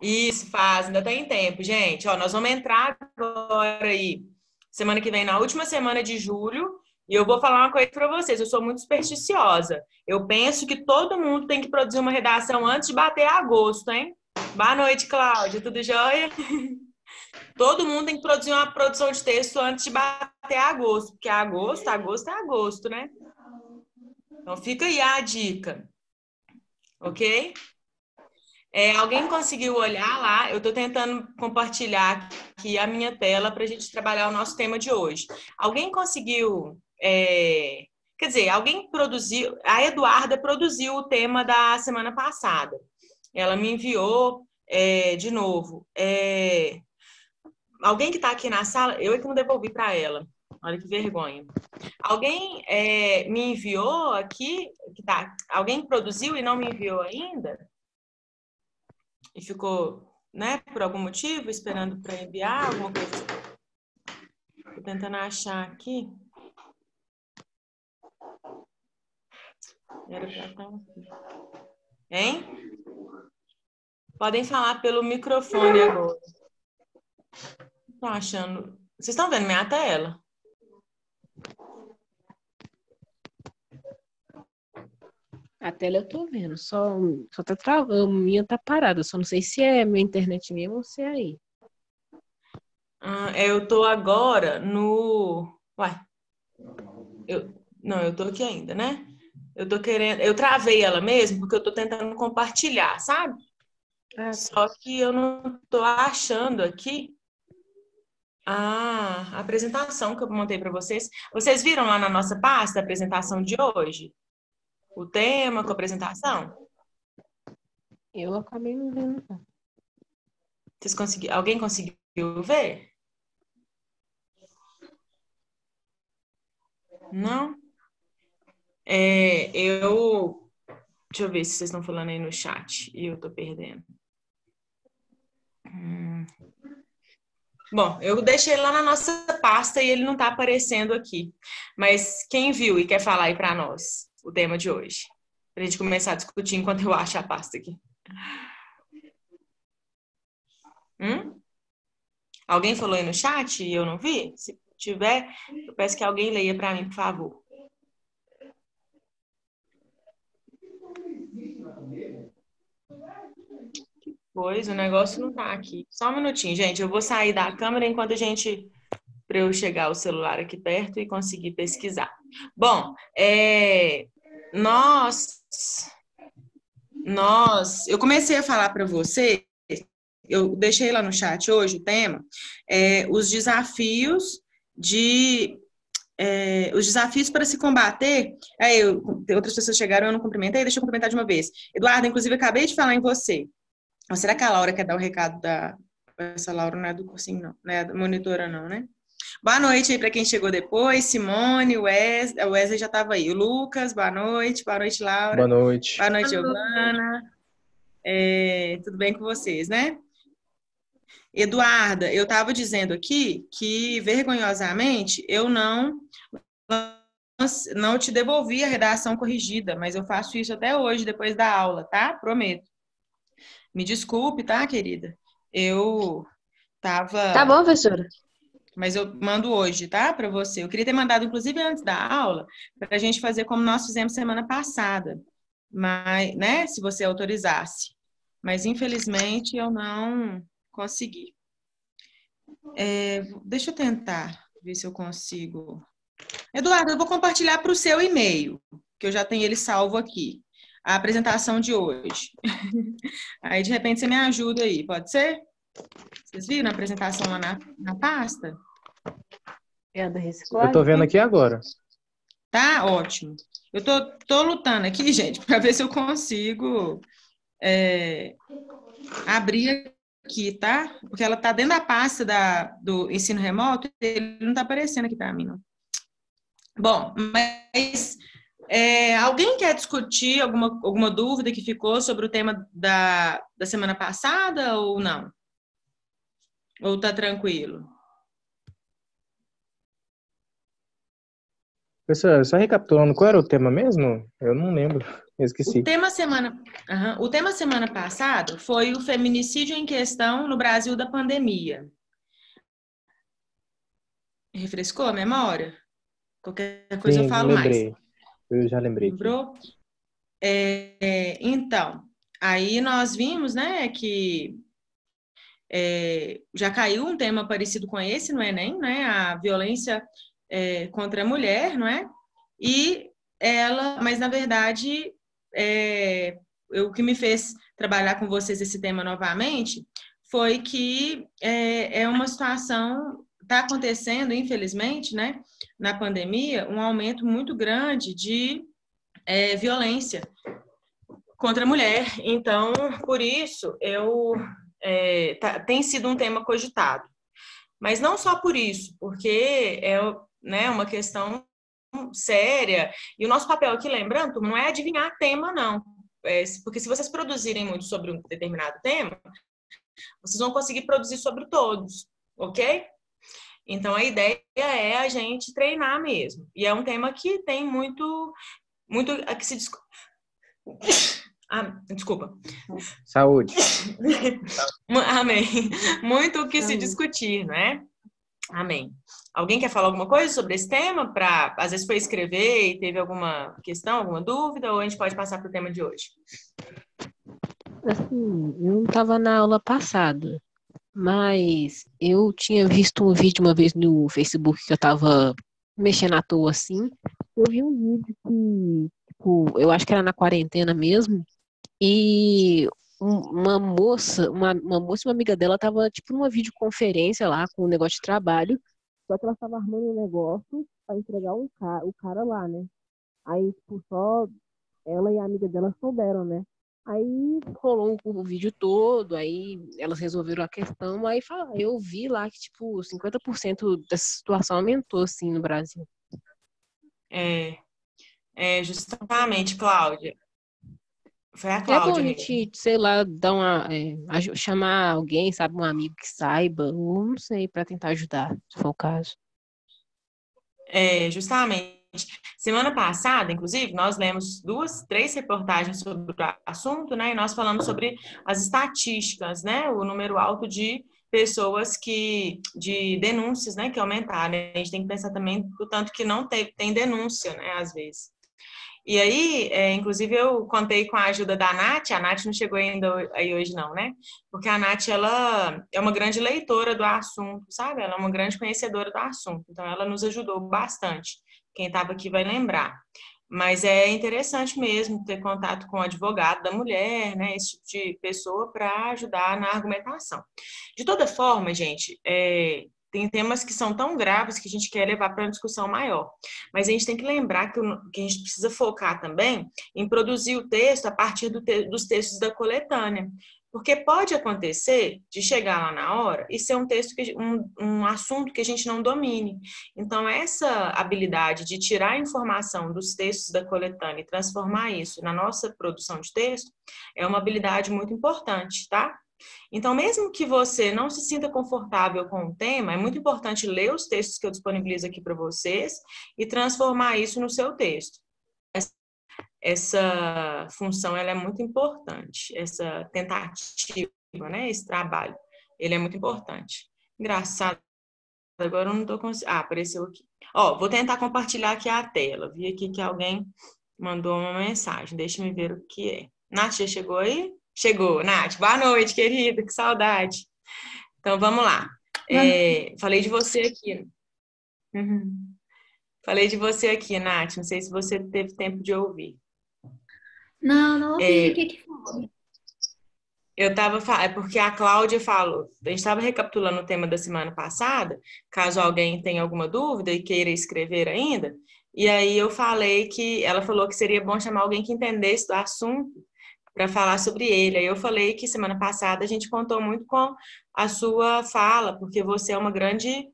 Isso, faz, ainda tem tempo, gente. Ó, nós vamos entrar agora aí, semana que vem, na última semana de julho, e eu vou falar uma coisa para vocês. Eu sou muito supersticiosa. Eu penso que todo mundo tem que produzir uma redação antes de bater agosto, hein? Boa noite, Cláudia. Tudo jóia? Todo mundo tem que produzir uma produção de texto antes de bater agosto, porque agosto é agosto, né? Então fica aí a dica, ok? Alguém conseguiu olhar lá? Eu estou tentando compartilhar aqui a minha tela para a gente trabalhar o nosso tema de hoje. Alguém conseguiu? Quer dizer, alguém produziu? A Eduarda produziu o tema da semana passada. Ela me enviou de novo. Alguém que está aqui na sala, eu é que não devolvi para ela. Olha que vergonha. Alguém me enviou aqui, alguém produziu e não me enviou ainda? E ficou, né, por algum motivo, esperando para enviar alguma coisa. Estou tentando achar aqui. Era para estar aqui. Hein? Podem falar pelo microfone agora. Estou achando. Vocês estão vendo minha tela? A tela eu tô vendo, só tá travando, a minha tá parada, só não sei se é minha internet mesmo ou se é aí. Eu tô agora no... Uai, não, eu tô aqui ainda, né? Eu tô querendo... Eu travei ela mesmo porque eu tô tentando compartilhar, sabe? Só que eu não tô achando aqui a apresentação que eu montei para vocês. Vocês viram lá na nossa pasta a apresentação de hoje? O tema com a apresentação? Eu acabei não vendo. Alguém conseguiu ver? Não? Deixa eu ver se vocês estão falando aí no chat e eu tô perdendo. Bom, eu deixei lá na nossa pasta e ele não tá aparecendo aqui. Mas quem viu e quer falar aí para nós o tema de hoje? Pra gente começar a discutir enquanto eu acho a pasta aqui. Alguém falou aí no chat e eu não vi? Se tiver, eu peço que alguém leia para mim, por favor. Pois, o negócio não tá aqui. Só um minutinho, gente. Eu vou sair da câmera enquanto para eu chegar o celular aqui perto e conseguir pesquisar. Bom, eu comecei a falar para você, eu deixei lá no chat hoje o tema, os desafios para se combater. Outras pessoas chegaram, eu não cumprimentei, deixa eu cumprimentar de uma vez. Eduardo, inclusive, acabei de falar em você. Ou será que a Laura quer dar o recado da... Essa Laura não é do cursinho, não. Não é da monitora, não, né? Boa noite aí para quem chegou depois. Simone, o Wesley já estava aí. O Lucas, boa noite. Boa noite, Laura. Boa noite. Boa noite, Giovana. Tudo bem com vocês, né? Eduarda, eu estava dizendo aqui que, vergonhosamente, eu não te devolvi a redação corrigida, mas eu faço isso até hoje, depois da aula, tá? Prometo. Me desculpe, tá, querida? Eu tava... Tá bom, professora. Mas eu mando hoje, tá? Para você. Eu queria ter mandado, inclusive, antes da aula, para a gente fazer como nós fizemos semana passada. Mas, né? Se você autorizasse. Mas, infelizmente, eu não consegui. Deixa eu tentar ver se eu consigo. Eduardo, eu vou compartilhar para o seu e-mail, que eu já tenho ele salvo aqui. A apresentação de hoje. Aí, de repente, você me ajuda aí, pode ser? Vocês viram a apresentação lá na pasta? É a da reciclagem? Eu tô vendo aqui agora. Tá? Ótimo. Eu tô lutando aqui, gente, para ver se eu consigo abrir aqui, tá? Porque ela tá dentro da pasta do ensino remoto e ele não tá aparecendo aqui para mim, não. Bom, mas alguém quer discutir alguma dúvida que ficou sobre o tema da semana passada ou não? Ou tá tranquilo? Professora, só recapitulando, qual era o tema mesmo? Eu não lembro, eu O esqueci. tema semana, o tema semana passada foi o feminicídio em questão no Brasil da pandemia. Refrescou a memória? Qualquer coisa eu Sim, falo mais. lembrei. Eu já lembrei aqui. Lembrou? Então, aí nós vimos, né, que já caiu um tema parecido com esse no Enem, né, a violência contra a mulher, não é? E mas na verdade, o que me fez trabalhar com vocês esse tema novamente foi que é uma situação, está acontecendo, infelizmente, né, na pandemia, um aumento muito grande de violência contra a mulher. Então, por isso, tem sido um tema cogitado. Mas não só por isso, porque né, uma questão séria. E o nosso papel aqui, lembrando, não é adivinhar tema, não. Porque se vocês produzirem muito sobre um determinado tema, vocês vão conseguir produzir sobre todos, ok? Então, a ideia é a gente treinar mesmo. E é um tema que tem muito que se desculpa. Saúde. Amém. Muito o que se discutir, né? Amém. Alguém quer falar alguma coisa sobre esse tema? Às vezes foi escrever e teve alguma questão, alguma dúvida, ou a gente pode passar para o tema de hoje? Assim, eu não estava na aula passada, mas eu tinha visto um vídeo uma vez no Facebook que eu estava mexendo à toa assim. Eu vi um vídeo que, tipo, eu acho que era na quarentena mesmo, e uma moça e uma amiga dela tava, tipo, numa videoconferência lá com um negócio de trabalho, só que ela tava armando um negócio para entregar o cara lá, né? Aí, tipo, só ela e a amiga dela souberam, né? Aí rolou o vídeo todo, aí elas resolveram a questão, aí eu vi lá que, tipo, 50% dessa situação aumentou, assim, no Brasil. Justamente, Cláudia. Foi a É bom Cláudia a mesmo. gente, sei lá, dar chamar alguém, sabe, um amigo que saiba, ou não sei, para tentar ajudar, se for o caso. Justamente. Semana passada, inclusive, nós lemos 3 reportagens sobre o assunto, né? E nós falamos sobre as estatísticas, né? O número alto de pessoas de denúncias, né? Que aumentaram. A gente tem que pensar também do tanto que não tem denúncia, né? Às vezes. E aí, inclusive, eu contei com a ajuda da Nath. A Nath não chegou ainda aí hoje, não, né? Porque a Nath, ela é uma grande leitora do assunto, sabe? Ela é uma grande conhecedora do assunto. Então, ela nos ajudou bastante. Quem estava aqui vai lembrar. Mas é interessante mesmo ter contato com o advogado da mulher, né? Esse tipo de pessoa para ajudar na argumentação. De toda forma, gente, tem temas que são tão graves que a gente quer levar para uma discussão maior. Mas a gente tem que lembrar que a gente precisa focar também em produzir o texto a partir dos textos da coletânea. Porque pode acontecer de chegar lá na hora e ser um texto, um assunto que a gente não domine. Então, essa habilidade de tirar a informação dos textos da coletânea e transformar isso na nossa produção de texto é uma habilidade muito importante, tá? Então, mesmo que você não se sinta confortável com o tema, é muito importante ler os textos que eu disponibilizo aqui para vocês e transformar isso no seu texto. Essa função ela é muito importante, essa tentativa, né, esse trabalho, ele é muito importante. Engraçado, agora eu não estou conseguindo... apareceu aqui. Vou tentar compartilhar aqui a tela. Vi aqui que alguém mandou uma mensagem, deixa eu ver o que é. Nath, já chegou aí? Chegou, Nath. Boa noite, querida, que saudade. Então, vamos lá. Falei de você aqui. Falei de você aqui, Nath. Não sei se você teve tempo de ouvir. Não ouvi. O que foi? Eu estava porque a Cláudia falou, a gente estava recapitulando o tema da semana passada, caso alguém tenha alguma dúvida e queira escrever ainda, e aí eu falei que ela falou que seria bom chamar alguém que entendesse do assunto para falar sobre ele. Aí eu falei que semana passada a gente contou muito com a sua fala, porque você é uma grande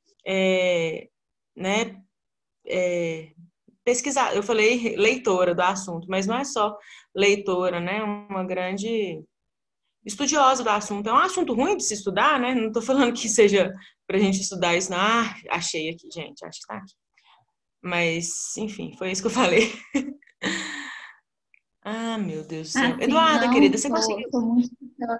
pesquisadora. Eu falei leitora do assunto, mas não é só leitora, né? Uma grande estudiosa do assunto. É um assunto ruim de se estudar, né? Não estou falando que seja para a gente estudar isso, não. Achei aqui, gente. Acho que está aqui. Mas, enfim, foi isso que eu falei. Ah, meu Deus do céu. Assim, Eduarda, não, querida, você conseguiu? sou muito.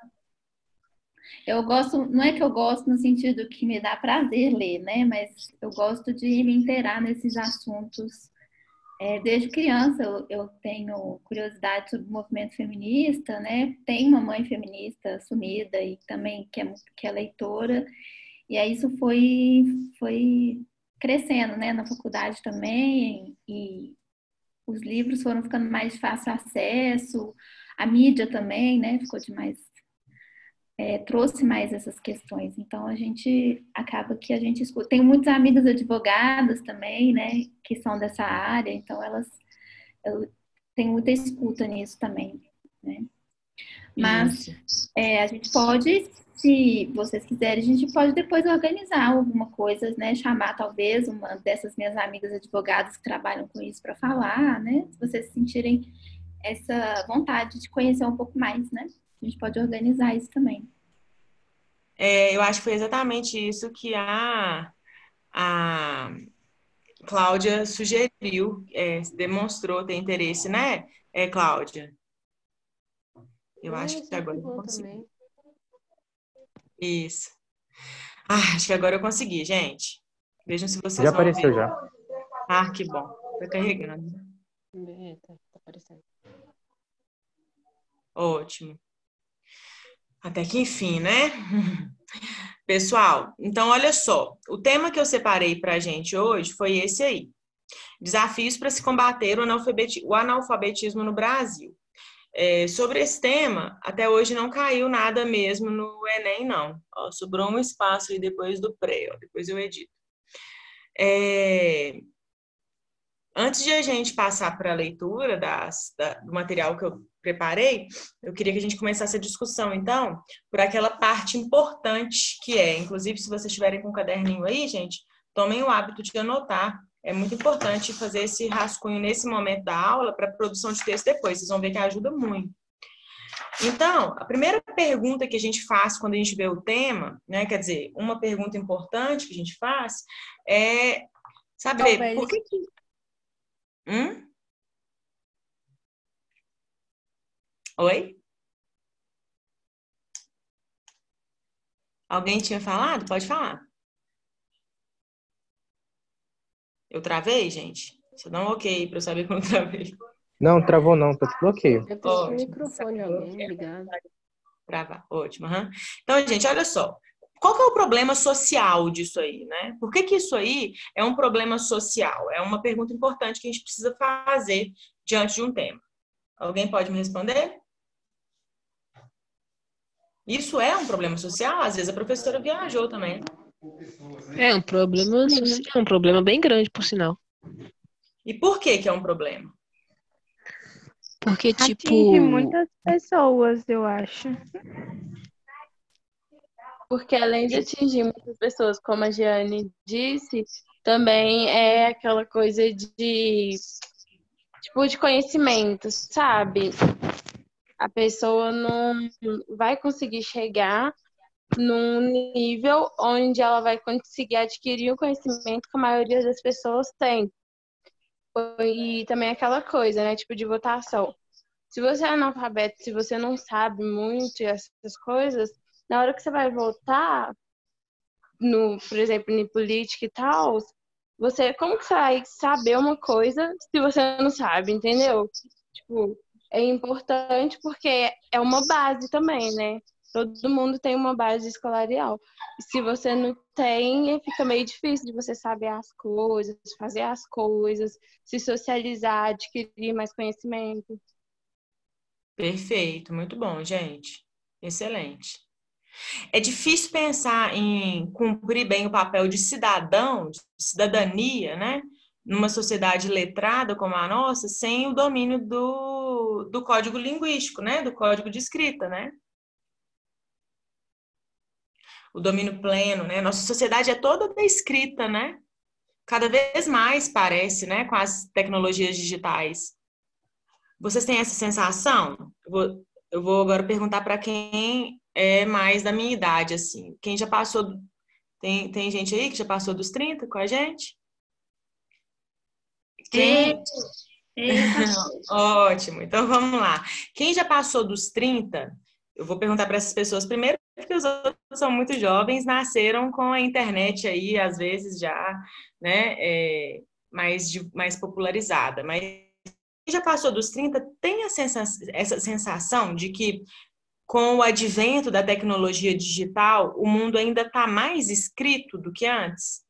Eu gosto, não é que eu gosto no sentido que me dá prazer ler, né? Mas eu gosto de me inteirar nesses assuntos. Desde criança eu tenho curiosidade sobre o movimento feminista, né? Tenho uma mãe feminista assumida e também que é leitora. E aí isso foi crescendo, né? Na faculdade também. E os livros foram ficando mais de fácil acesso. A mídia também, né? Ficou de mais trouxe mais essas questões. Então a gente acaba que a gente escuta. Tenho muitas amigas advogadas também, né, que são dessa área, então eu tenho muita escuta nisso também, né? Mas Isso. a gente pode, se vocês quiserem, a gente pode depois organizar alguma coisa, né? Chamar talvez uma dessas minhas amigas advogadas que trabalham com isso para falar, né? Se vocês sentirem essa vontade de conhecer um pouco mais, né? A gente pode organizar isso também. Eu acho que foi exatamente isso que a Cláudia sugeriu, demonstrou ter interesse, né, Cláudia? Eu acho que agora Sempre eu bom consegui. também. Isso. Acho que agora eu consegui, gente. Vejam se vocês Já vão apareceu ver. já. Que bom. Tá carregando. Tá aparecendo. Ótimo. Até que enfim, né? Pessoal, então olha só. O tema que eu separei pra gente hoje foi esse aí. Desafios para se combater o analfabetismo no Brasil. Sobre esse tema, até hoje não caiu nada mesmo no Enem, não. Ó, sobrou um espaço aí depois do pré, ó, depois eu edito. Antes de a gente passar para a leitura do material que eu preparei, eu queria que a gente começasse a discussão, então, por aquela parte importante que inclusive, se vocês estiverem com um caderninho aí, gente, tomem o hábito de anotar. É muito importante fazer esse rascunho nesse momento da aula para a produção de texto depois. Vocês vão ver que ajuda muito. Então, a primeira pergunta que a gente faz quando a gente vê o tema, né, quer dizer, uma pergunta importante que a gente faz é saber por que Oi? Alguém tinha falado? Pode falar. Eu travei, gente? Você dá um ok para eu saber quando eu travei. Não, travou não, tá tudo ok. Deve ter sido o microfone de alguém ligado. Travar, ótimo. Então, gente, olha só. Qual que é o problema social disso aí, né? Por que isso aí é um problema social? É uma pergunta importante que a gente precisa fazer diante de um tema. Alguém pode me responder? Isso é um problema social? Às vezes a professora viajou também. É um problema bem grande, por sinal. E por que é um problema? Porque, Atinge muitas pessoas, eu acho. Porque além de atingir muitas pessoas, como a Giane disse, também é aquela coisa de conhecimento, sabe? A pessoa não vai conseguir chegar num nível onde ela vai conseguir adquirir o conhecimento que a maioria das pessoas tem. E também aquela coisa, né? Tipo de votação. Se você é analfabeto, se você não sabe muito essas coisas, na hora que você vai votar, por exemplo, em política e tal, como que você vai saber uma coisa se você não sabe, entendeu? Tipo, é importante porque é uma base também, né? Todo mundo tem uma base escolarial. E se você não tem, fica meio difícil de você saber as coisas, fazer as coisas, se socializar, adquirir mais conhecimento. Perfeito, muito bom, gente. Excelente. É difícil pensar em cumprir bem o papel de cidadão, de cidadania, né? Numa sociedade letrada como a nossa, sem o domínio do código linguístico, né? Do código de escrita, né? O domínio pleno, né? Nossa sociedade é toda da escrita, né? Cada vez mais parece, né? Com as tecnologias digitais. Vocês têm essa sensação? Eu vou agora perguntar para quem é mais da minha idade, assim. Quem já passou... Tem gente aí que já passou dos 30 com a gente? Quem... Eita. Ótimo, então vamos lá. Quem já passou dos 30, eu vou perguntar para essas pessoas primeiro, porque os outros são muito jovens, nasceram com a internet aí, às vezes já, né, mais popularizada. Mas quem já passou dos 30 tem essa sensação de que com o advento da tecnologia digital, o mundo ainda está mais escrito do que antes?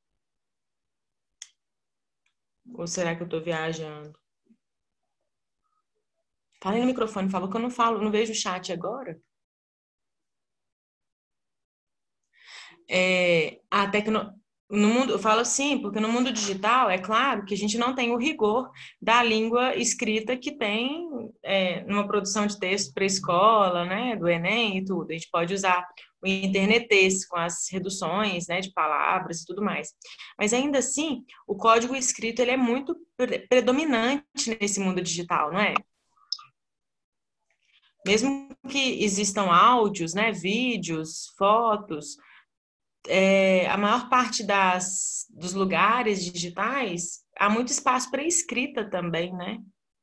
Ou será que eu estou viajando? Fala aí no microfone, fala que eu não falo, não vejo o chat agora. No mundo, eu falo assim, porque no mundo digital, é claro que a gente não tem o rigor da língua escrita que tem numa produção de texto para a escola, né, do Enem e tudo. A gente pode usar o internetês com as reduções, né, de palavras e tudo mais. Mas ainda assim, o código escrito ele é muito predominante nesse mundo digital, não é? Mesmo que existam áudios, né, vídeos, fotos, a maior parte dos lugares digitais, há muito espaço para escrita também, né?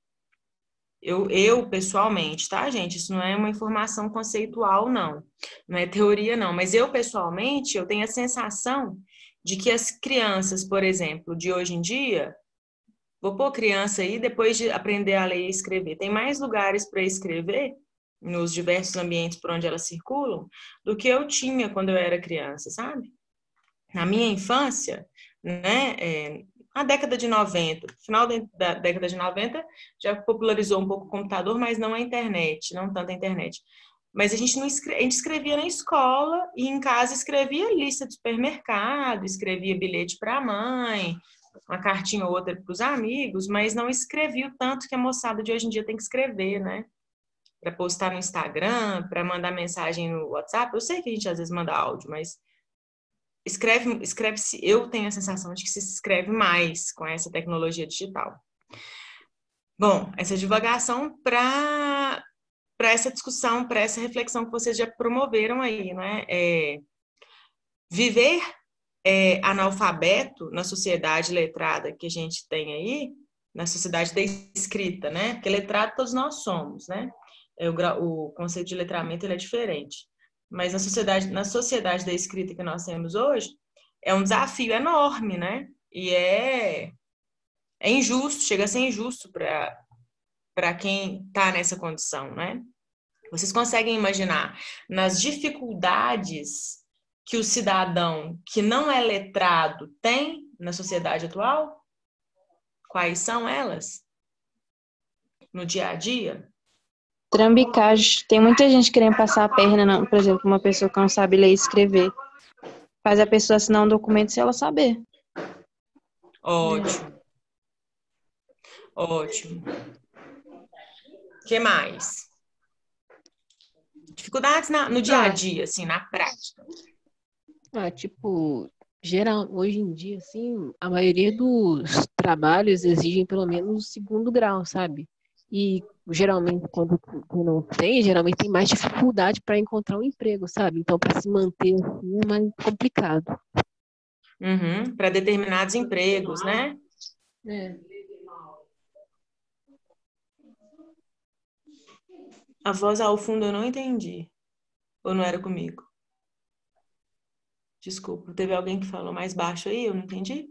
Eu, pessoalmente, tá, gente? Isso não é uma informação conceitual, não. Não é teoria, não. Mas eu, pessoalmente, eu tenho a sensação de que as crianças, por exemplo, de hoje em dia, vou pôr criança aí, depois de aprender a ler e escrever, tem mais lugares para escrever nos diversos ambientes por onde elas circulam, do que eu tinha quando eu era criança, sabe? Na minha infância, né, na década de 90, final da década de 90, já popularizou um pouco o computador, mas não a internet, não tanto a internet. Mas a gente escrevia na escola e em casa escrevia lista de supermercado, escrevia bilhete para a mãe, uma cartinha ou outra para os amigos, mas não escrevia o tanto que a moçada de hoje em dia tem que escrever, né? Para postar no Instagram, para mandar mensagem no WhatsApp. Eu sei que a gente às vezes manda áudio, mas escreve-se, eu tenho a sensação de que se escreve mais com essa tecnologia digital. Bom, essa divagação para essa discussão, para essa reflexão que vocês já promoveram aí, né? Viver analfabeto na sociedade letrada que a gente tem aí, na sociedade da escrita, né? Porque letrado todos nós somos, né? O conceito de letramento ele é diferente. Mas na sociedade da escrita que nós temos hoje, é um desafio enorme, né? E é injusto, chega a ser injusto para quem está nessa condição, né? Vocês conseguem imaginar nas dificuldades que o cidadão que não é letrado tem na sociedade atual? Quais são elas? No dia a dia? Trambicagem. Tem muita gente querendo passar a perna, por exemplo, uma pessoa que não sabe ler e escrever. Faz a pessoa assinar um documento se ela saber. Ótimo. Ótimo. O que mais? Dificuldades no dia a dia, assim, na prática. Hoje em dia, assim, a maioria dos trabalhos exigem pelo menos segundo grau, sabe? E geralmente, quando não tem, geralmente tem mais dificuldade para encontrar um emprego, sabe? Então, para se manter assim é mais complicado. Para determinados empregos, né? A voz ao fundo eu não entendi. Ou não era comigo? Desculpa, teve alguém que falou mais baixo aí? Eu não entendi.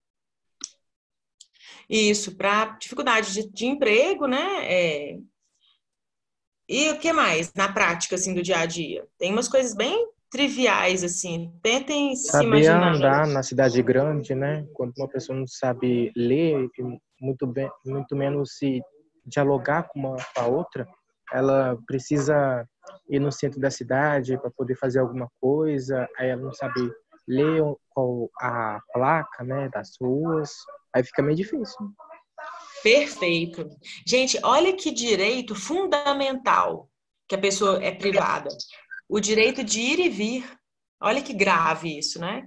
Isso, para dificuldade de emprego, né? E o que mais na prática, assim, do dia a dia? Tem umas coisas bem triviais, assim. Tentem se imaginar. Saber andar na cidade grande, né? Quando uma pessoa não sabe ler, muito menos se dialogar com a outra, ela precisa ir no centro da cidade para poder fazer alguma coisa, aí ela não sabe ler qual a placa, né, das ruas, aí fica meio difícil. Perfeito. Gente, olha que direito fundamental que a pessoa é privada. O direito de ir e vir. Olha que grave isso, né?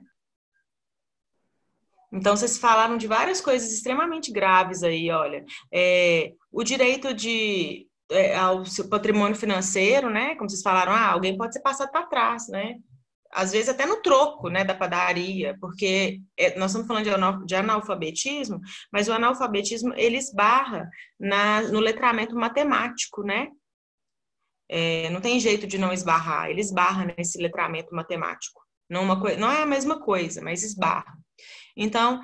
Então, vocês falaram de várias coisas extremamente graves aí, olha. O direito ao seu patrimônio financeiro, né? Como vocês falaram, alguém pode ser passado para trás, né? às vezes até no troco, né, da padaria, porque nós estamos falando de analfabetismo, mas o analfabetismo, ele esbarra no letramento matemático, né? Não tem jeito de não esbarrar, ele esbarra nesse letramento matemático. Não é a mesma coisa, mas esbarra. Então,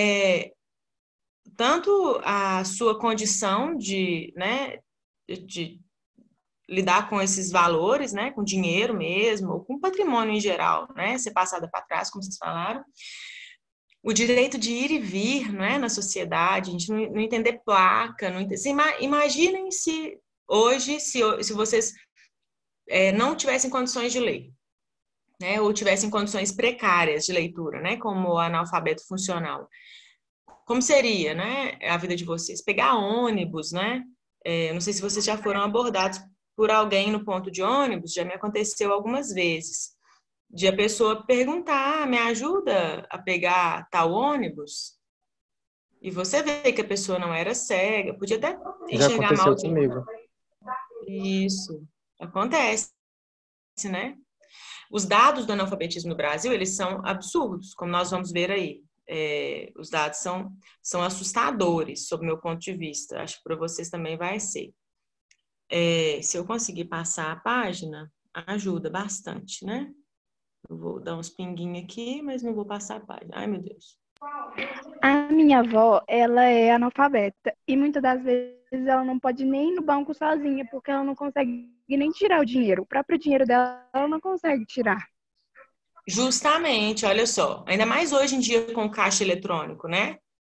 tanto a sua condição de lidar com esses valores, né, com dinheiro mesmo, ou com patrimônio em geral, né, ser passada para trás, como vocês falaram, o direito de ir e vir, né, na sociedade, a gente não entender placa, imaginem se hoje, se vocês não tivessem condições de ler, né, ou tivessem condições precárias de leitura, né, como analfabeto funcional. Como seria, né, a vida de vocês? Pegar ônibus, né? Não sei se vocês já foram abordados por alguém no ponto de ônibus, já me aconteceu algumas vezes, de a pessoa perguntar, me ajuda a pegar tal ônibus? E você vê que a pessoa não era cega, podia até enxergar mal. Já aconteceu comigo. Isso, acontece, né? Os dados do analfabetismo no Brasil, eles são absurdos, como nós vamos ver aí. Os dados são assustadores, sob o meu ponto de vista. Acho que para vocês também vai ser. Se eu conseguir passar a página, ajuda bastante, né? Eu vou dar uns pinguinhos aqui, mas não vou passar a página. Ai, meu Deus. A minha avó, ela é analfabeta e muitas das vezes ela não pode nem ir no banco sozinha, porque ela não consegue nem tirar o dinheiro. O próprio dinheiro dela, ela não consegue tirar. Justamente, olha só. Ainda mais hoje em dia com o caixa eletrônico, né?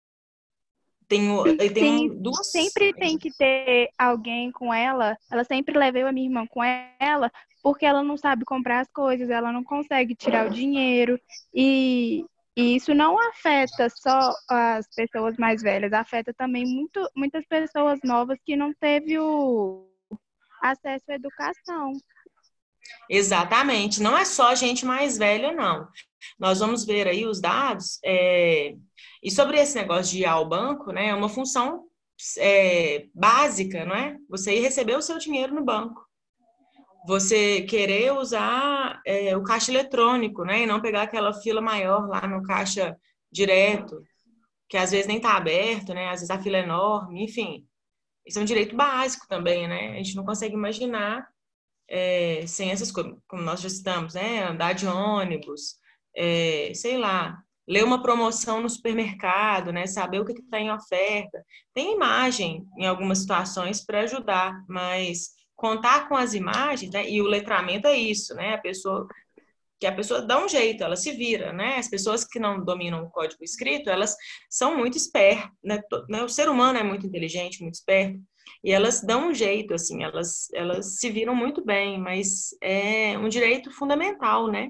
Duas... Sempre tem que ter alguém com ela. Ela sempre levou a minha irmã com ela, porque ela não sabe comprar as coisas, ela não consegue tirar o dinheiro. E isso não afeta só as pessoas mais velhas, afeta também muitas pessoas novas que não teve o acesso à educação. Exatamente. Não é só gente mais velha, não. Nós vamos ver aí os dados. E sobre esse negócio de ir ao banco, né? É uma função básica, não é? Você ir receber o seu dinheiro no banco. Você querer usar o caixa eletrônico, né? E não pegar aquela fila maior lá no caixa direto, que às vezes nem está aberto, né? Às vezes a fila é enorme, enfim. Isso é um direito básico também, né? A gente não consegue imaginar sem essas coisas, como nós já citamos, né? Andar de ônibus, sei lá, ler uma promoção no supermercado, né? Saber o que está em oferta. Tem imagem em algumas situações para ajudar, mas contar com as imagens, né? E o letramento é isso, né? A pessoa dá um jeito, ela se vira, né? As pessoas que não dominam o código escrito, elas são muito espertas, né? O ser humano é muito inteligente, muito esperto, e elas dão um jeito, assim, elas se viram muito bem, mas é um direito fundamental, né?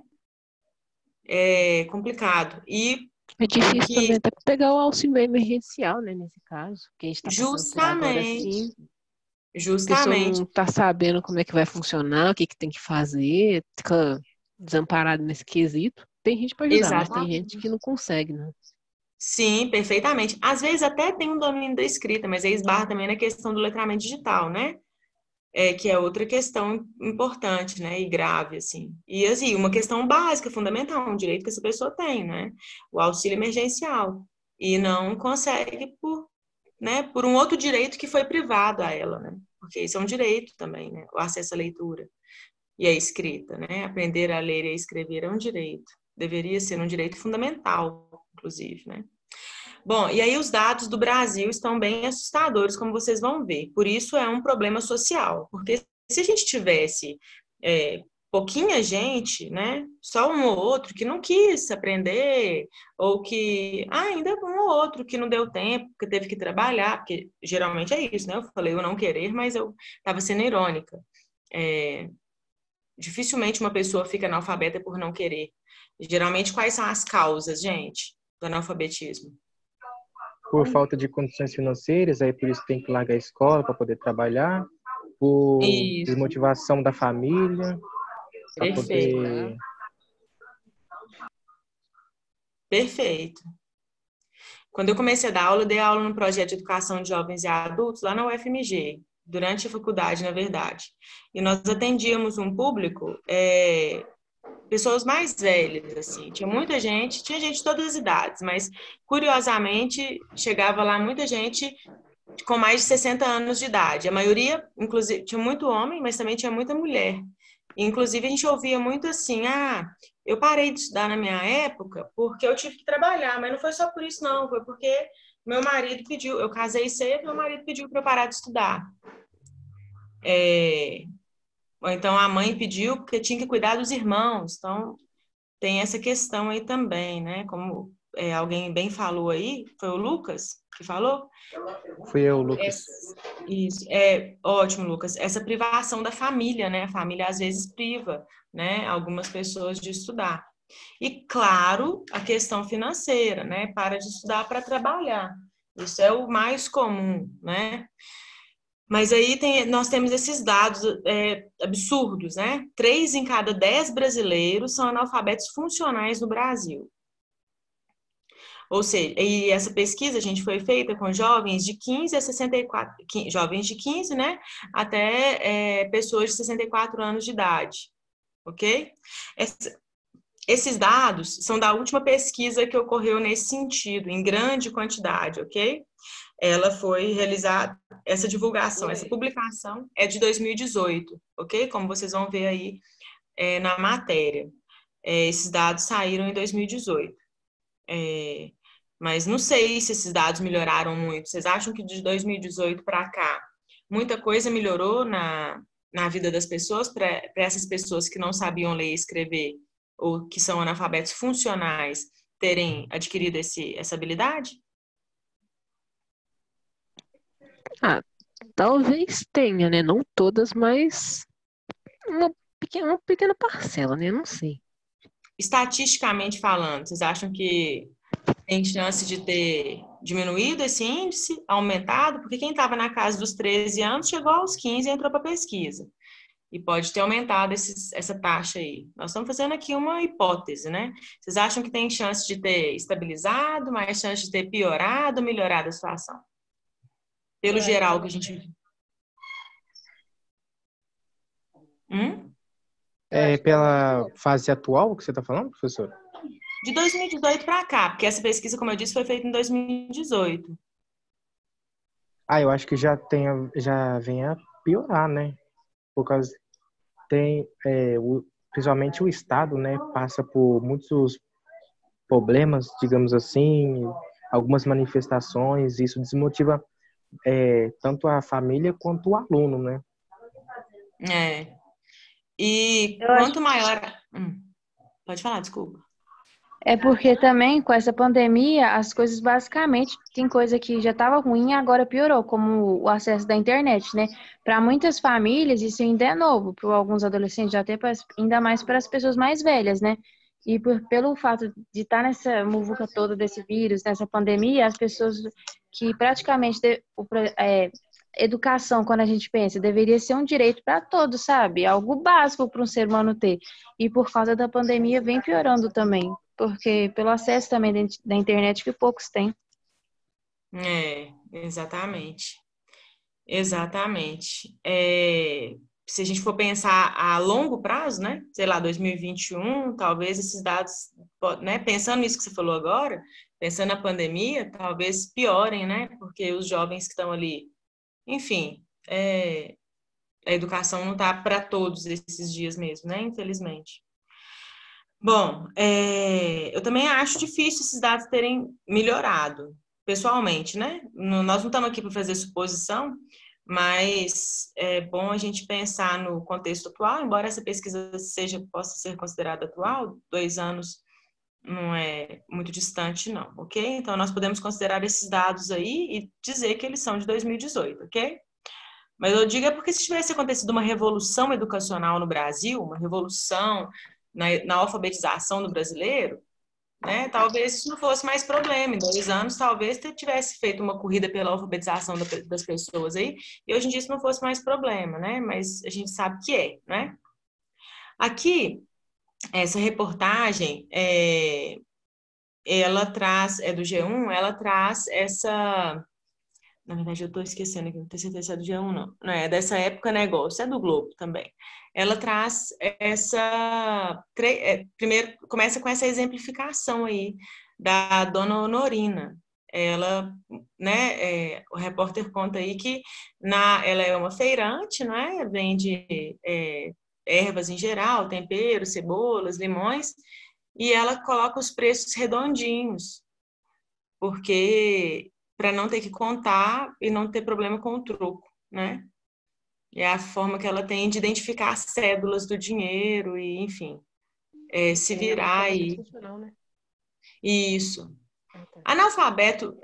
É complicado. E é difícil também até pegar o auxílio emergencial, né, nesse caso, que a gente está passando por agora, assim. Justamente. A pessoa não está sabendo como é que vai funcionar, o que tem que fazer, fica desamparado nesse quesito. Tem gente para ajudar, exatamente, mas tem gente que não consegue, né? Sim, perfeitamente. Às vezes até tem um domínio da escrita, mas aí esbarra também na questão do letramento digital, né? Que é outra questão importante, né? E grave, assim. E, assim, uma questão básica, fundamental, um direito que essa pessoa tem, né? O auxílio emergencial. E não consegue por um outro direito que foi privado a ela, né? Porque isso é um direito também, né? O acesso à leitura e à escrita, né? Aprender a ler e a escrever é um direito. Deveria ser um direito fundamental, inclusive, né? Bom, e aí os dados do Brasil estão bem assustadores, como vocês vão ver. Por isso é um problema social. Porque se a gente tivesse pouquinha gente, né? Só um ou outro que não quis aprender, ou que ainda um ou outro que não deu tempo, que teve que trabalhar, porque geralmente é isso, né? Eu falei eu não querer, mas eu estava sendo irônica. Dificilmente uma pessoa fica analfabeta por não querer. Geralmente, quais são as causas, gente, do analfabetismo? Por falta de condições financeiras, aí por isso tem que largar a escola para poder trabalhar, por desmotivação da família, para poder... Perfeito. Quando eu comecei a dar aula, eu dei aula no projeto de educação de jovens e adultos lá na UFMG, durante a faculdade, na verdade. E nós atendíamos um público pessoas mais velhas, assim. Tinha gente de todas as idades, mas curiosamente chegava lá muita gente com mais de 60 anos de idade. A maioria, inclusive, tinha muito homem, mas também tinha muita mulher. Inclusive, a gente ouvia muito assim, eu parei de estudar na minha época porque eu tive que trabalhar, mas não foi só por isso, não, foi porque meu marido pediu, eu casei cedo, meu marido pediu para eu parar de estudar. Ou então a mãe pediu porque tinha que cuidar dos irmãos, então tem essa questão aí também, né? Como alguém bem falou aí, foi o Lucas que falou? Fui eu, Lucas. Isso, é ótimo, Lucas. Essa privação da família, né? A família às vezes priva, né? Algumas pessoas de estudar. E, claro, a questão financeira, né? Para de estudar para trabalhar. Isso é o mais comum, né? Mas aí nós temos esses dados absurdos, né? 3 em cada 10 brasileiros são analfabetos funcionais no Brasil. Ou seja, e essa pesquisa, a gente, foi feita com jovens de 15 a 64, jovens de 15, né, até pessoas de 64 anos de idade, ok? Esses dados são da última pesquisa que ocorreu nesse sentido, em grande quantidade, ok? Ela foi realizada, essa divulgação, essa publicação é de 2018, ok? Como vocês vão ver aí na matéria. Esses dados saíram em 2018. Mas não sei se esses dados melhoraram muito. Vocês acham que de 2018 para cá muita coisa melhorou na vida das pessoas, para essas pessoas que não sabiam ler e escrever ou que são analfabetos funcionais terem adquirido essa habilidade? Talvez tenha, né? Não todas, mas uma pequena parcela, né? Não sei. Estatisticamente falando, vocês acham que tem chance de ter diminuído esse índice, aumentado? Porque quem estava na casa dos 13 anos chegou aos 15 e entrou para a pesquisa. E pode ter aumentado essa taxa aí. Nós estamos fazendo aqui uma hipótese, né? Vocês acham que tem chance de ter estabilizado, mais chance de ter piorado ou melhorado a situação? Pelo geral que a gente viu. Pela fase atual que você está falando, professor? De 2018 para cá, porque essa pesquisa, como eu disse, foi feita em 2018. Eu acho que já vem a piorar, né? Por causa principalmente o Estado, né, passa por muitos problemas, digamos assim, algumas manifestações, isso desmotiva tanto a família quanto o aluno, né? E quanto maior... Pode falar, desculpa. É porque também, com essa pandemia, as coisas basicamente, tem coisa que já estava ruim e agora piorou, como o acesso da internet, né? Para muitas famílias, isso ainda é novo, para alguns adolescentes, até ainda mais para as pessoas mais velhas, né? E pelo fato de estar nessa muvuca toda desse vírus, nessa pandemia, as pessoas que praticamente... educação, quando a gente pensa, deveria ser um direito para todos, sabe? Algo básico para um ser humano ter. E por causa da pandemia vem piorando também, porque pelo acesso também da internet que poucos têm. Exatamente. Exatamente. Se a gente for pensar a longo prazo, né? Sei lá, 2021, talvez esses dados, né? Pensando nisso que você falou agora, pensando na pandemia, talvez piorem, né? Porque os jovens que estão ali, enfim, a educação não está para todos esses dias mesmo, né? Infelizmente. Bom, eu também acho difícil esses dados terem melhorado, pessoalmente, né? Nós não estamos aqui para fazer suposição, mas é bom a gente pensar no contexto atual, embora essa pesquisa possa ser considerada atual, 2 anos não é muito distante, não, ok? Então, nós podemos considerar esses dados aí e dizer que eles são de 2018, ok? Mas eu digo porque se tivesse acontecido uma revolução educacional no Brasil, uma revolução na alfabetização do brasileiro, né, talvez isso não fosse mais problema. Em 2 anos, talvez tivesse feito uma corrida pela alfabetização das pessoas aí, e hoje em dia isso não fosse mais problema, né? Mas a gente sabe que né? Aqui, essa reportagem, ela traz, do G1, ela traz Na verdade, eu estou esquecendo aqui, não tenho certeza se é do G1, não. Não é dessa época negócio, é do Globo também. Ela traz primeiro, começa com essa exemplificação aí da dona Honorina. Ela, né, o repórter conta aí que ela é uma feirante, né, vende ervas em geral, temperos, cebolas, limões, e ela coloca os preços redondinhos, porque para não ter que contar e não ter problema com o troco, né? É a forma que ela tem de identificar as cédulas do dinheiro e, enfim, se virar aí. Né? Isso. Analfabeto,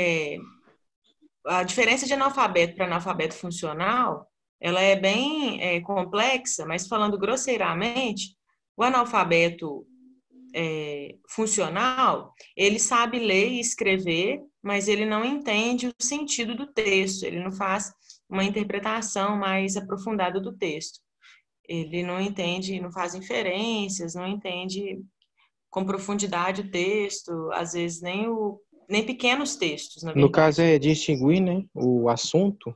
a diferença de analfabeto para analfabeto funcional, ela é bem complexa, mas falando grosseiramente, o analfabeto funcional, ele sabe ler e escrever, mas ele não entende o sentido do texto, ele não faz uma interpretação mais aprofundada do texto. Ele não entende, não faz inferências, não entende com profundidade o texto, às vezes nem pequenos textos, na verdade. No caso é distinguir, né, o assunto.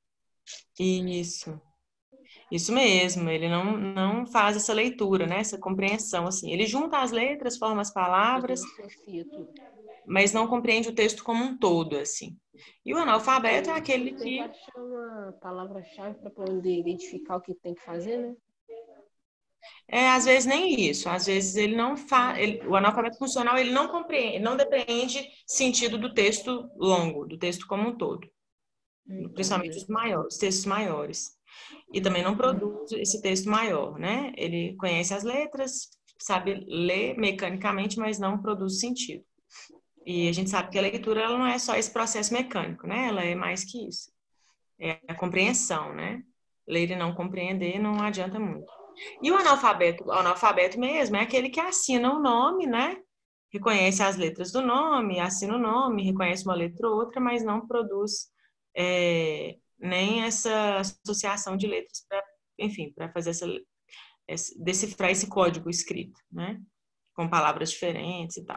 Isso mesmo, ele não faz essa leitura, né, essa compreensão, assim. Ele junta as letras, forma as palavras, mas não compreende o texto como um todo, assim. E o analfabeto é aquele que... Pode achar uma palavra-chave para poder identificar o que tem que fazer, né? Às vezes nem isso, às vezes ele não faz, o analfabeto funcional, ele não compreende, não depreende sentido do texto longo, do texto como um todo. Principalmente os textos maiores. E também não produz esse texto maior, né? Ele conhece as letras, sabe ler mecanicamente, mas não produz sentido. E a gente sabe que a leitura ela não é só esse processo mecânico, né? Ela é mais que isso. É a compreensão, né? Ler e não compreender não adianta muito. E o analfabeto mesmo é aquele que assina o nome, né? Reconhece as letras do nome, assina o nome, reconhece uma letra ou outra, mas não produz nem essa associação de letras para fazer decifrar esse código escrito, né? Com palavras diferentes e tal.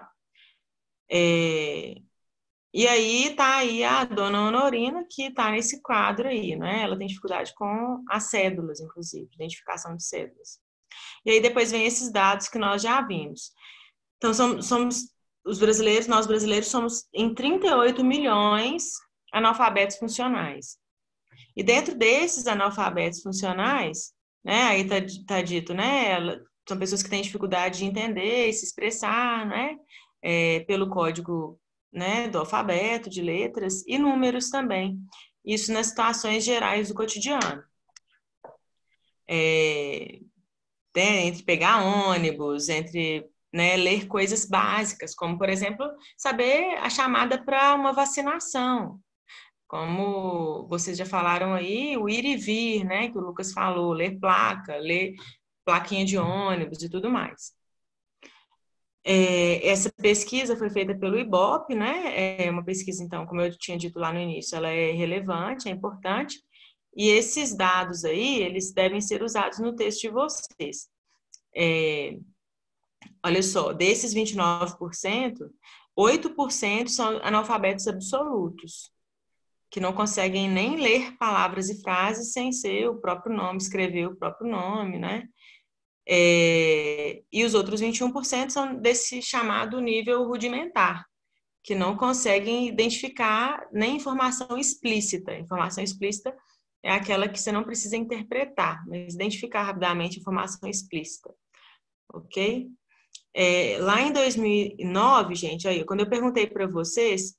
E aí tá aí a dona Honorina, que tá nesse quadro aí, né? Ela tem dificuldade com as cédulas, inclusive, identificação de cédulas. E aí depois vem esses dados que nós já vimos. Então, somos os brasileiros, nós brasileiros somos em 38 milhões analfabetos funcionais. E dentro desses analfabetos funcionais, né, aí tá dito, né, são pessoas que têm dificuldade de entender e se expressar, né, pelo código, né, do alfabeto, de letras e números também. Isso nas situações gerais do cotidiano. Entre pegar ônibus, entre, né, ler coisas básicas, como, por exemplo, saber a chamada para uma vacinação. Como vocês já falaram aí, o ir e vir, né, que o Lucas falou, ler placa, ler plaquinha de ônibus e tudo mais. Essa pesquisa foi feita pelo IBOP, né, é uma pesquisa, então, como eu tinha dito lá no início, ela é relevante, é importante, e esses dados aí, eles devem ser usados no texto de vocês. Olha só, desses 29%, 8% são analfabetos absolutos, que não conseguem nem ler palavras e frases sem ser o próprio nome, escrever o próprio nome, né? E os outros 21% são desse chamado nível rudimentar, que não conseguem identificar nem informação explícita. Informação explícita é aquela que você não precisa interpretar, mas identificar rapidamente informação explícita, ok? Lá em 2009, gente, aí, quando eu perguntei para vocês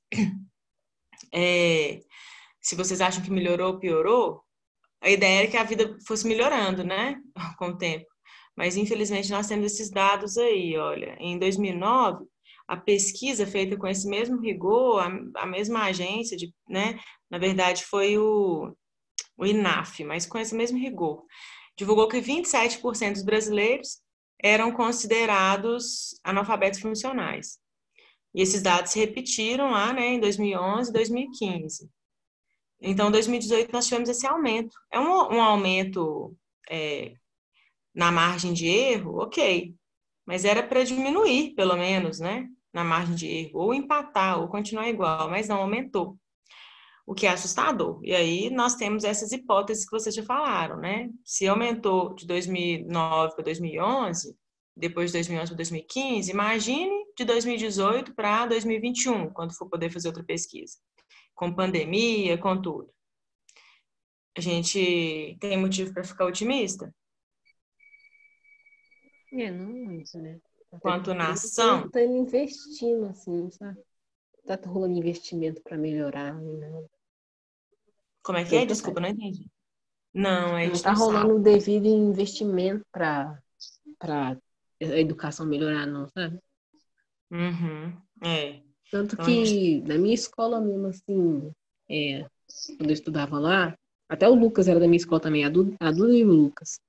se vocês acham que melhorou ou piorou, a ideia era que a vida fosse melhorando, né, com o tempo. Mas, infelizmente, nós temos esses dados aí, olha. Em 2009, a pesquisa feita com esse mesmo rigor, a mesma agência, né, na verdade, foi o INAF, mas com esse mesmo rigor, divulgou que 27% dos brasileiros eram considerados analfabetos funcionais. E esses dados se repetiram lá, né, em 2011 e 2015. Então, em 2018, nós tivemos esse aumento. É um aumento na margem de erro, ok, mas era para diminuir, pelo menos, né, na margem de erro, ou empatar, ou continuar igual, mas não aumentou. o que é assustador. E aí nós temos essas hipóteses que vocês já falaram, né? Se aumentou de 2009 para 2011, depois de 2011 para 2015, imagine de 2018 para 2021, quando for poder fazer outra pesquisa, com pandemia, com tudo. A gente tem motivo para ficar otimista? Não muito, né? Quanto nação? Tá investindo, assim, sabe? Tá rolando investimento para melhorar, né? Como é que é? Desculpa, não entendi. Não, a Não gente tá não rolando sabe. o devido investimento para a educação melhorar, não, sabe? Uhum, é. Tanto Então, a gente... que na minha escola mesmo, assim, quando eu estudava lá, até o Lucas era da minha escola também, a Duda e o Lucas.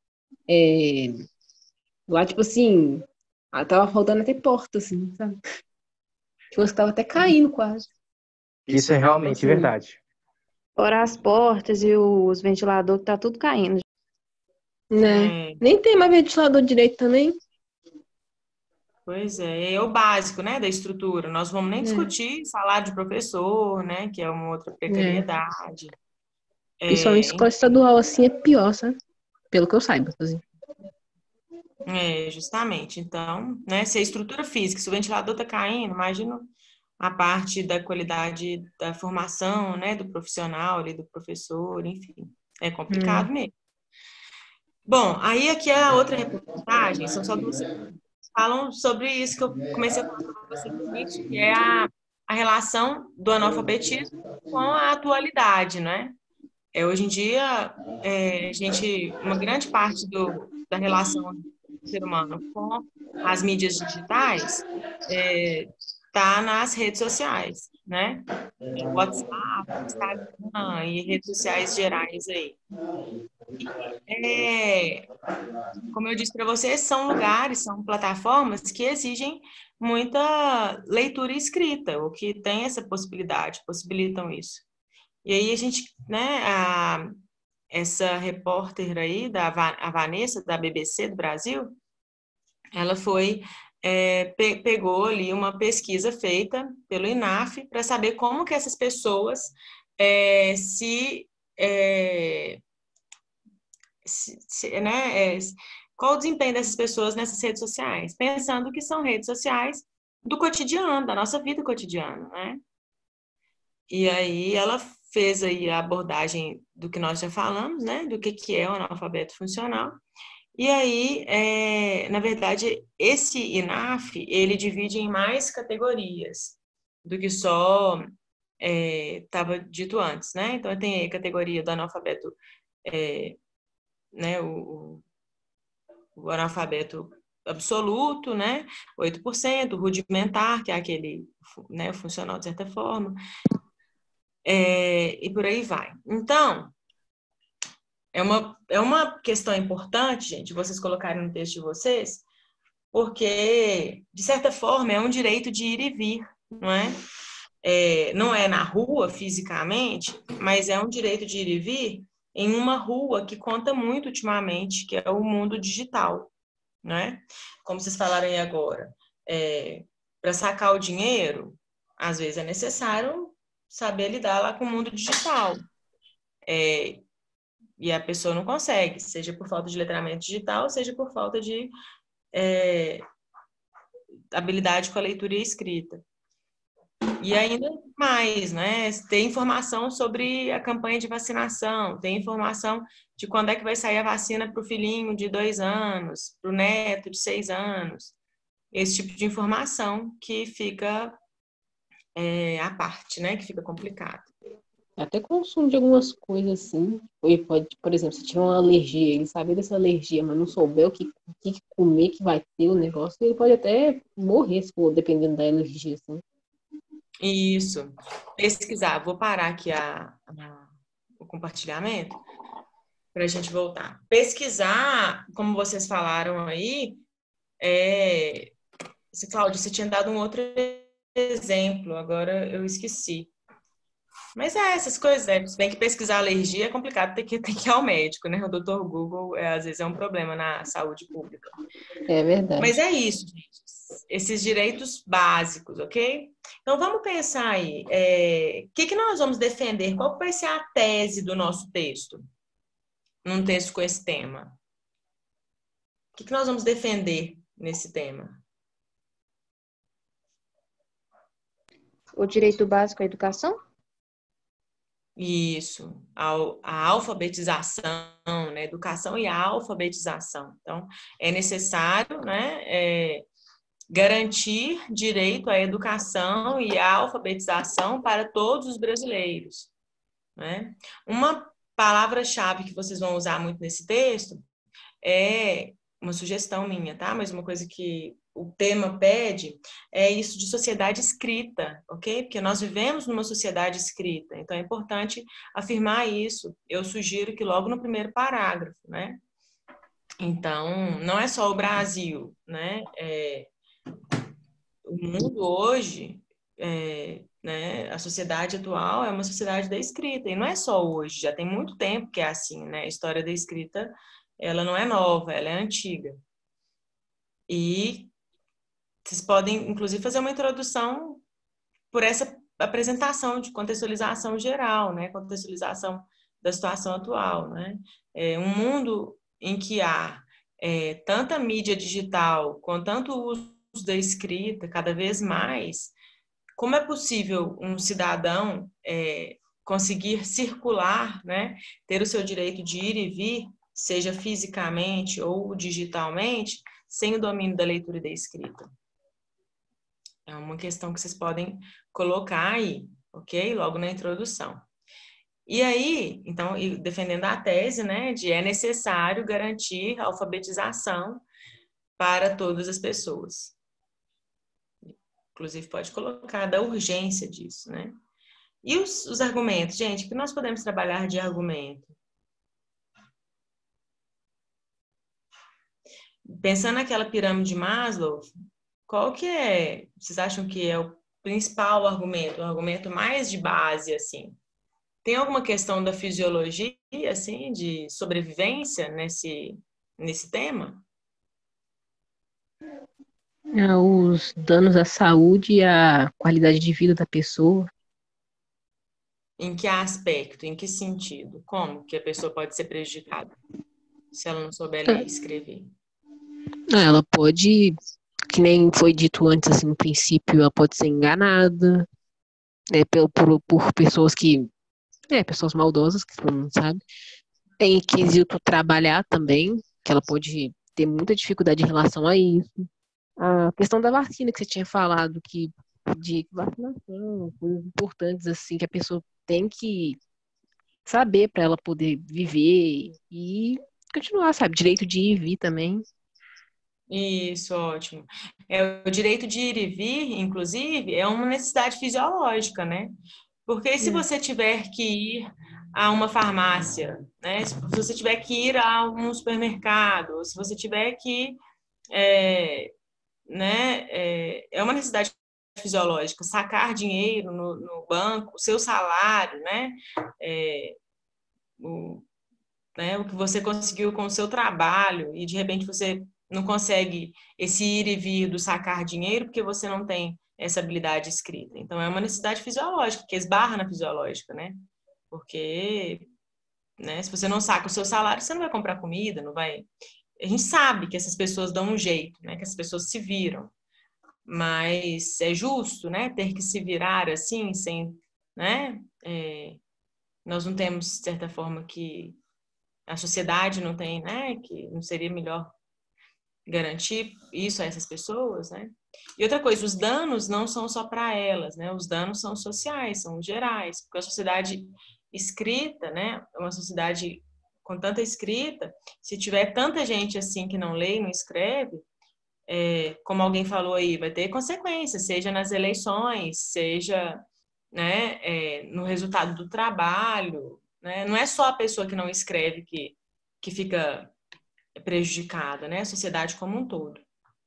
Lá, tipo assim, tava faltando até porta, assim, sabe? Tipo, você tava até caindo quase. Isso é realmente verdade. Fora as portas e os ventiladores, tá tudo caindo. Né? Nem tem mais ventilador direito também. Pois é o básico, né, da estrutura. Nós vamos nem discutir salário de professor, né, que é uma outra precariedade. Principalmente escola estadual, assim, é pior, sabe? Pelo que eu saiba, assim. Justamente. Então, né, se a estrutura física, se o ventilador tá caindo, imagina a parte da qualidade da formação, né, do profissional ali, do professor, enfim. É complicado mesmo. Bom, aí aqui é a outra reportagem, são só duas falam sobre isso que eu comecei a falar para você no início, que é a relação do analfabetismo com a atualidade, né? Hoje em dia, uma grande parte da relação do ser humano com as mídias digitais está nas redes sociais, né? WhatsApp, Instagram e redes sociais gerais aí. Como eu disse para vocês, são lugares, são plataformas que exigem muita leitura escrita, ou que tem essa possibilidade, possibilitam isso. E aí a gente, né, essa repórter aí, a Vanessa, da BBC do Brasil, ela pegou ali uma pesquisa feita pelo INAF para saber como que essas pessoas qual o desempenho dessas pessoas nessas redes sociais, pensando que são redes sociais do cotidiano, da nossa vida cotidiana, né? E aí ela fez aí a abordagem do que nós já falamos, né? Do que é o analfabeto funcional. E aí, na verdade, esse INAF, ele divide em mais categorias do que só estava dito antes, né? Então, tem a categoria do analfabeto, né? O analfabeto absoluto, né? 8%, rudimentar, que é aquele, né, funcional de certa forma, e por aí vai. Então, é uma questão importante, gente, vocês colocarem no texto de vocês, porque, de certa forma, é um direito de ir e vir, não é? Não é na rua, fisicamente, mas é um direito de ir e vir em uma rua que conta muito ultimamente, que é o mundo digital, não é? Como vocês falaram aí agora, para sacar o dinheiro, às vezes é necessário saber lidar lá com o mundo digital. E a pessoa não consegue, seja por falta de letramento digital, seja por falta de habilidade com a leitura e a escrita. E ainda mais, né? Tem informação sobre a campanha de vacinação, tem informação de quando é que vai sair a vacina para o filhinho de 2 anos, para o neto de 6 anos. Esse tipo de informação que fica à parte, né? Que fica complicado. Até consumo de algumas coisas assim. Ele pode, por exemplo, se tiver uma alergia, ele saber dessa alergia, mas não souber o que comer que vai ter o negócio, ele pode até morrer, se for, dependendo da alergia, assim. Isso. Pesquisar. Vou parar aqui o compartilhamento para a gente voltar. Pesquisar, como vocês falaram aí, Cláudia, você tinha dado um outro exemplo, agora eu esqueci. Mas essas coisas, né? Se bem que pesquisar alergia é complicado, tem que ir ao médico, né? O Dr. Google, às vezes, é um problema na saúde pública. É verdade. Mas é isso, gente. esses direitos básicos, ok? Então, vamos pensar aí, o que nós vamos defender? Qual vai ser a tese do nosso texto? Num texto com esse tema? O que nós vamos defender nesse tema? O direito básico à educação? Isso, a alfabetização, né? Educação e a alfabetização. Então, é necessário, né, garantir direito à educação e à alfabetização para todos os brasileiros, né? Uma palavra-chave que vocês vão usar muito nesse texto é uma sugestão minha, tá? Mas uma coisa que o tema pede é isso de sociedade escrita, ok? Porque nós vivemos numa sociedade escrita, então é importante afirmar isso. Eu sugiro que logo no primeiro parágrafo, né? Então, não é só o Brasil, né? O mundo hoje, né? A sociedade atual é uma sociedade da escrita, e não é só hoje, já tem muito tempo que é assim, né? A história da escrita, ela não é nova, ela é antiga. E vocês podem, inclusive, fazer uma introdução por essa apresentação de contextualização geral, né? Contextualização da situação atual, né? Um mundo em que há tanta mídia digital, com tanto uso da escrita, cada vez mais, como é possível um cidadão conseguir circular, né? Ter o seu direito de ir e vir, seja fisicamente ou digitalmente, sem o domínio da leitura e da escrita? É uma questão que vocês podem colocar aí, ok? Logo na introdução. E aí, então, defendendo a tese, né, de é necessário garantir a alfabetização para todas as pessoas. Inclusive, pode colocar da urgência disso, né? E os argumentos, gente, que nós podemos trabalhar de argumento? Pensando naquela pirâmide de Maslow, qual que vocês acham que é o principal argumento, o argumento mais de base, assim? Tem alguma questão da fisiologia, assim, de sobrevivência nesse tema? Os danos à saúde e à qualidade de vida da pessoa. Em que aspecto? Em que sentido? Como que a pessoa pode ser prejudicada se ela não souber ler e escrever? Ela pode, que nem foi dito antes, assim, no princípio, ela pode ser enganada, né, por pessoas pessoas maldosas, que todo mundo sabe. Em quesito trabalhar também, que ela pode ter muita dificuldade em relação a isso. A questão da vacina que você tinha falado, de vacinação, coisas importantes assim, que a pessoa tem que saber para ela poder viver e continuar, sabe? Direito de ir e vir também. Isso, ótimo. O direito de ir e vir, inclusive, é uma necessidade fisiológica, né? Porque se você tiver que ir a uma farmácia, né? Se você tiver que ir a um supermercado, se você tiver que né? É uma necessidade fisiológica, sacar dinheiro no banco, o seu salário, né? O que você conseguiu com o seu trabalho e de repente você não consegue esse ir e vir do sacar dinheiro porque você não tem essa habilidade escrita. Então, é uma necessidade fisiológica, que esbarra na fisiológica, né? Porque, né, se você não saca o seu salário, você não vai comprar comida, não vai... A gente sabe que essas pessoas dão um jeito, né? Que essas pessoas se viram. Mas é justo, né? Ter que se virar assim, sem... né? Nós não temos, de certa forma, que... A sociedade não tem, né? Que não seria melhor garantir isso a essas pessoas, né? E outra coisa, os danos não são só para elas, né? Os danos são sociais, são gerais, porque a sociedade escrita, né? Uma sociedade com tanta escrita, se tiver tanta gente assim que não lê e não escreve, como alguém falou aí, vai ter consequências, seja nas eleições, seja, né, no resultado do trabalho, né? Não é só a pessoa que não escreve que fica prejudicada, né? A sociedade como um todo.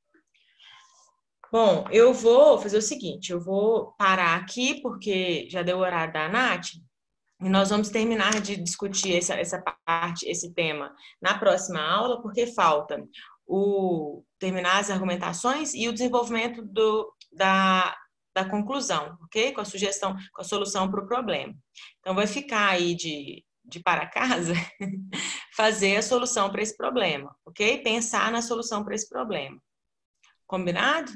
Bom, eu vou fazer o seguinte, eu vou parar aqui, porque já deu o horário da Nath, e nós vamos terminar de discutir essa parte, esse tema na próxima aula, porque falta terminar as argumentações e o desenvolvimento da conclusão, ok? Com a sugestão, com a solução para o problema. Então, vai ficar aí de para casa fazer a solução para esse problema, ok? Pensar na solução para esse problema. Combinado?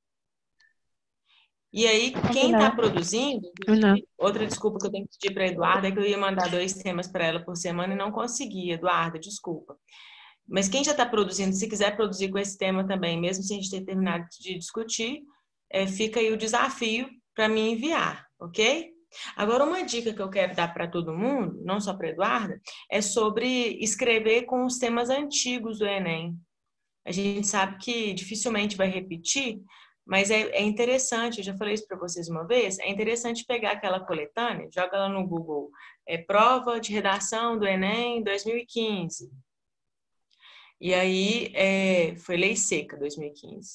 E aí, quem está produzindo, outra desculpa que eu tenho que pedir para a Eduarda é que eu ia mandar 2 temas para ela por semana e não consegui, Eduarda, desculpa. Mas quem já está produzindo, se quiser produzir com esse tema também, mesmo sem a gente ter terminado de discutir, fica aí o desafio para me enviar, ok? Agora, uma dica que eu quero dar para todo mundo, não só para a Eduarda, é sobre escrever com os temas antigos do Enem. A gente sabe que dificilmente vai repetir, mas é interessante, eu já falei isso para vocês uma vez, é interessante pegar aquela coletânea, joga lá no Google, prova de redação do Enem 2015. E aí, foi lei seca 2015,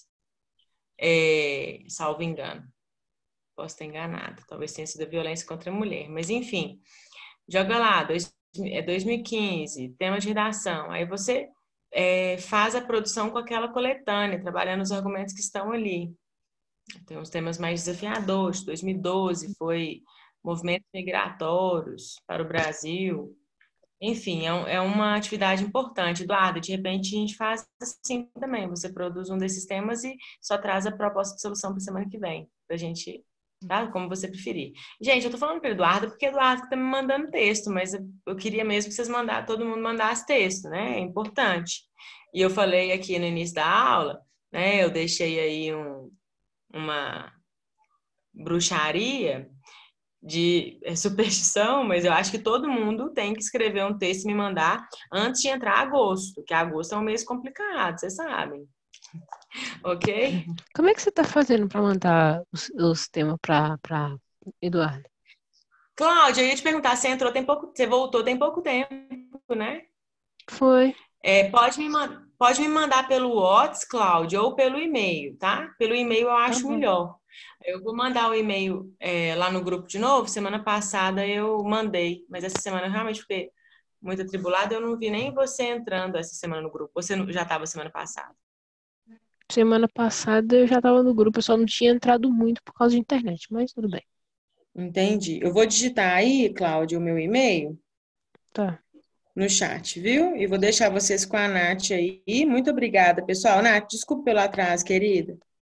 salvo engano. Posso estar enganada, talvez tenha sido a violência contra a mulher, mas enfim, joga lá, 2015, tema de redação, aí você faz a produção com aquela coletânea, trabalhando os argumentos que estão ali. Tem uns temas mais desafiadores, 2012 foi movimentos migratórios para o Brasil. Enfim, é uma atividade importante. Eduardo, de repente a gente faz assim também, você produz um desses temas e só traz a proposta de solução para a semana que vem, para a gente, tá? Como você preferir. Gente, eu tô falando para o Eduardo porque o Eduardo está me mandando texto, mas eu queria mesmo que vocês todo mundo mandasse texto, né? É importante. E eu falei aqui no início da aula, né? Eu deixei aí uma bruxaria de superstição, mas eu acho que todo mundo tem que escrever um texto e me mandar antes de entrar agosto, que agosto é um mês complicado, vocês sabem. Ok? Como é que você está fazendo para mandar os temas para Eduardo? Cláudia, eu ia te perguntar, você voltou tem pouco tempo, né? Foi. Pode me mandar pelo WhatsApp, Cláudia, ou pelo e-mail, tá? Pelo e-mail eu acho melhor. Eu vou mandar o e-mail lá no grupo de novo. Semana passada eu mandei, mas essa semana eu realmente fiquei muito atribulada. Eu não vi nem você entrando essa semana no grupo. Você já estava semana passada? Semana passada eu já estava no grupo, eu só não tinha entrado muito por causa de internet, mas tudo bem. Entendi. Eu vou digitar aí, Cláudia, o meu e-mail. Tá. No chat, viu? E vou deixar vocês com a Nath aí. Muito obrigada, pessoal. Nath, desculpa pelo atraso, querida.